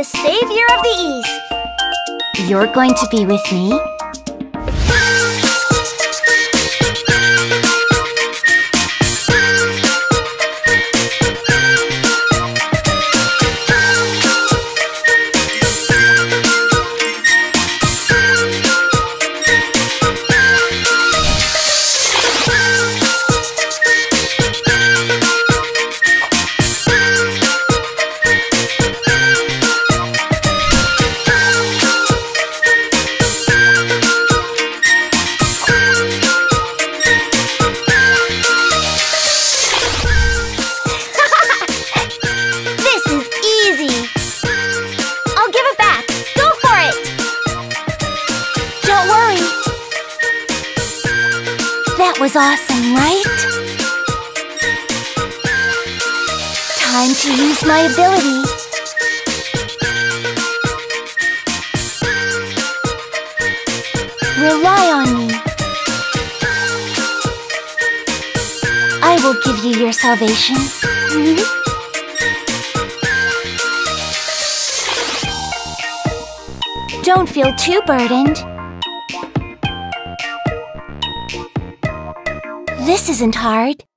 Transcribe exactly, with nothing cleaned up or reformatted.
the savior of the East. You're going to be with me? That was awesome, right? Time to use my ability. Rely on me. I will give you your salvation. Don't feel too burdened. This isn't hard.